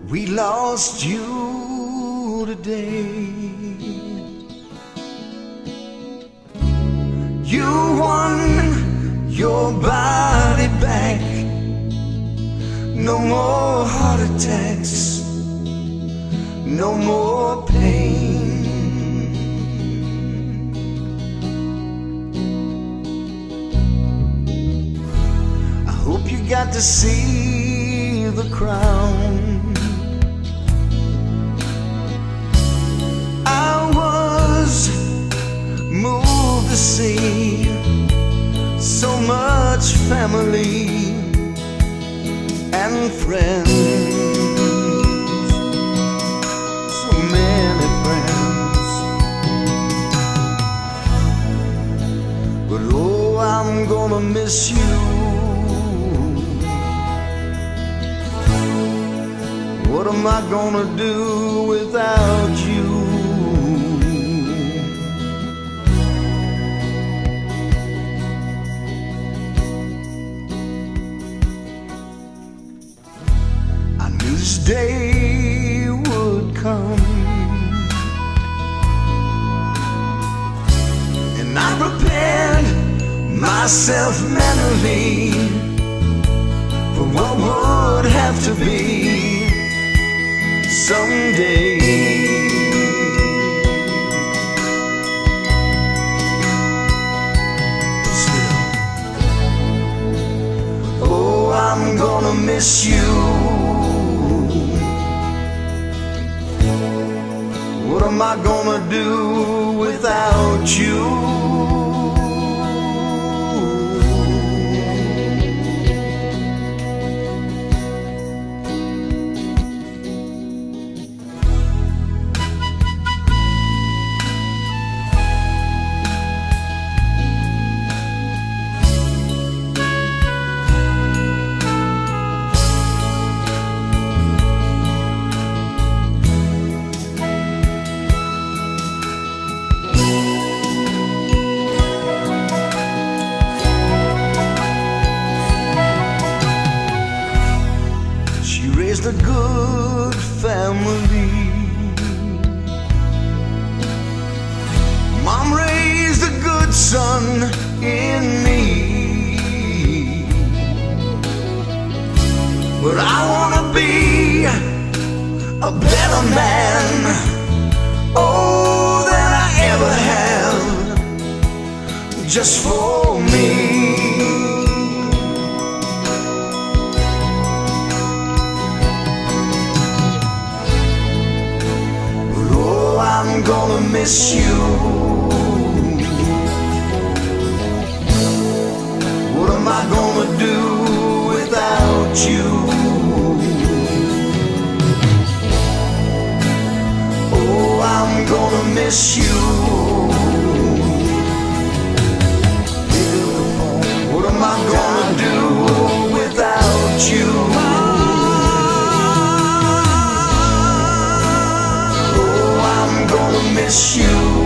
We lost you today. You won your body back. No more heart attacks, no more pain. I hope you got to see the crown. I was moved to see so much family and friends, so many friends. But oh, I'm gonna miss you. What am I gonna do without you? This day would come, and I prepared myself mentally for what would have to be someday. But still, oh, I'm gonna miss you. What am I gonna do without you? Raised a good family. Mom raised a good son in me. But I wanna be a better man, oh, than I ever have, just for me. I'm gonna miss you. What am I gonna do without you? Oh, I'm gonna miss you. What am I gonna do without you? Miss you.